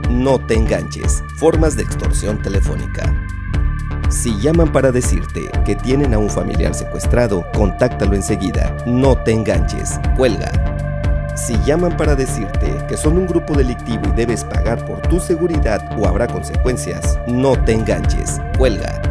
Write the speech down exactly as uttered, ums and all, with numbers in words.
No te enganches. Formas de extorsión telefónica. Si llaman para decirte que tienen a un familiar secuestrado, contáctalo enseguida. No te enganches. Cuelga. Si llaman para decirte que son un grupo delictivo y debes pagar por tu seguridad o habrá consecuencias, no te enganches. Cuelga.